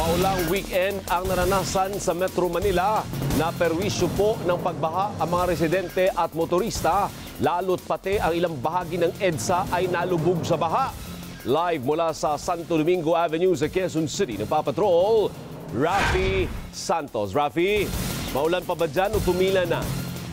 Maulang weekend ang naranasan sa Metro Manila. Naperwisyo po ng pagbaha ang mga residente at motorista, lalo't pati ang ilang bahagi ng EDSA ay nalubog sa baha. Live mula sa Santo Domingo Avenue sa Quezon City, nagpapatrol, Rafi Santos. Rafi, maulan pa ba dyan o tumila na?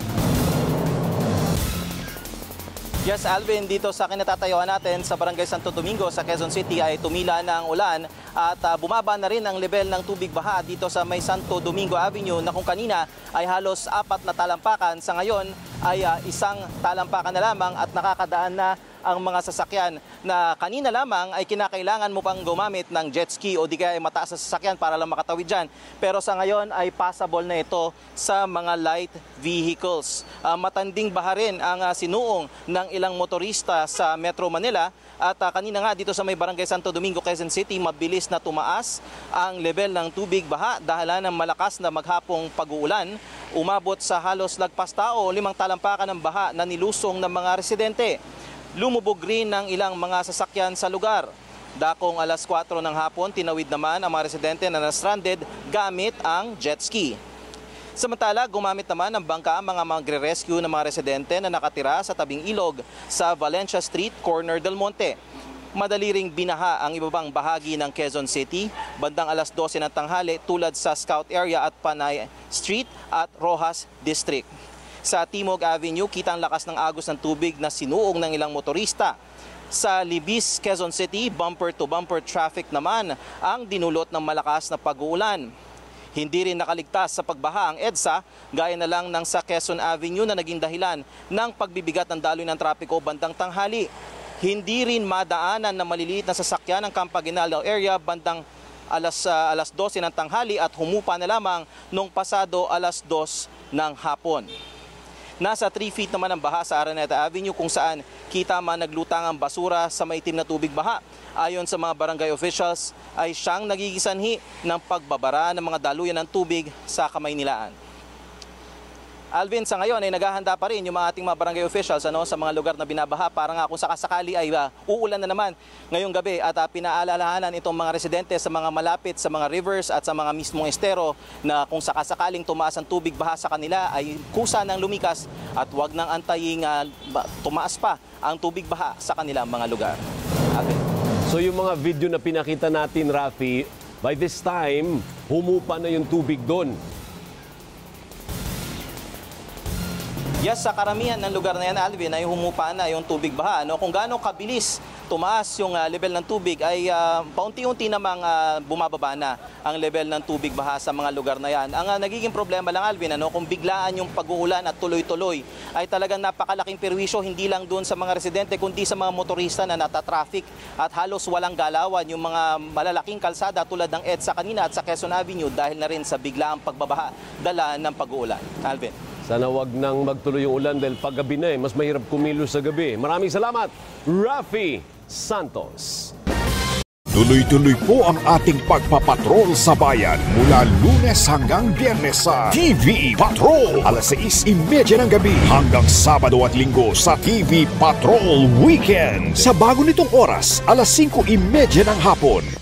Yes, Alvin, dito sa kinatatayuan natin sa Barangay Santo Domingo sa Quezon City ay tumila na ang ulan at bumaba na rin ang level ng tubig baha dito sa may Santo Domingo Avenue na kung kanina ay halos 4 na talampakan. Sa ngayon ay isang talampakan na lamang at nakakadaan na ang mga sasakyan na kanina lamang ay kinakailangan mo pang gumamit ng jet ski o di kaya mataas na sasakyan para lang makatawid dyan. Pero sa ngayon ay passable na ito sa mga light vehicles. Matanding baha rin ang sinuong ng ilang motorista sa Metro Manila at kanina nga dito sa may Barangay Santo Domingo, Quezon City, mabilis na tumaas ang level ng tubig baha dahil ng malakas na maghapong pag-uulan. Umabot sa halos lagpas tao 5 talampakan ng baha na nilusong ng mga residente. Lumubog rin ng ilang mga sasakyan sa lugar. Dakong alas 4 ng hapon, tinawid naman ang mga residente na na-stranded gamit ang jet ski. Samantala, gumamit naman ng bangka ang mga magre-rescue ng mga residente na nakatira sa tabing ilog sa Valencia Street, corner del Monte. Madali ring binaha ang ibabang bahagi ng Quezon City, bandang alas 12 ng tanghali tulad sa Scout Area at Panay Street at Rojas District. Sa Timog Avenue, kita ang lakas ng agos ng tubig na sinuong ng ilang motorista. Sa Libis, Quezon City, bumper-to-bumper traffic naman ang dinulot ng malakas na pag-uulan. Hindi rin nakaligtas sa pagbaha ang EDSA, gaya na lang ng sa Quezon Avenue na naging dahilan ng pagbibigat ng daloy ng trapiko bandang tanghali. Hindi rin madaanan na maliliit na sasakyan ng Campaginal area bandang alas 12 ng tanghali at humupa na lamang nung pasado alas 2 ng hapon. Nasa 3 feet naman ang baha sa Araneta Avenue kung saan kita man naglutang ang basura sa maitim na tubig baha. Ayon sa mga barangay officials ay siyang nagigisanhi ng pagbabara ng mga daluyan ng tubig sa Kamaynilaan. Alvin, sa ngayon ay naghahanda pa rin yung mga ating mga barangay officials sa mga lugar na binabaha para nga kung sakasakali ay uulan na naman ngayong gabi at pinaalalahanan itong mga residente sa mga malapit sa mga rivers at sa mga mismong estero na kung sakasakaling tumaas ang tubig baha sa kanila ay kusa ng lumikas at huwag nang antayin tumaas pa ang tubig baha sa kanilang mga lugar. Alvin. So yung mga video na pinakita natin, Rafi, by this time, humupa na yung tubig doon. Yes, sa karamihan ng lugar na yan, Alvin, ay humupa na yung tubig baha. Kung gaano kabilis tumaas yung level ng tubig ay paunti-unti namang bumababa na ang level ng tubig baha sa mga lugar na yan. Ang nagiging problema lang, Alvin, kung biglaan yung pag-uulan at tuloy-tuloy ay talagang napakalaking perwisyo hindi lang doon sa mga residente kundi sa mga motorista na natatraffic at halos walang galawan yung mga malalaking kalsada tulad ng EDSA kanina at sa Quezon Avenue dahil na rin sa biglaang pagbabaha dala ng pag-uulan. Alvin. Sana wag nang magtuloy yung ulan dahil paggabi na mas mahirap kumilos sa gabi. Maraming salamat, Rafi Santos. Tuloy-tuloy po ang ating pagpapatrol sa bayan mula Lunes hanggang Biyernes sa TV Patrol. Alas 6:30 ng gabi hanggang Sabado at Linggo sa TV Patrol Weekend. Sa bago nitong oras, alas 5:30 ng hapon.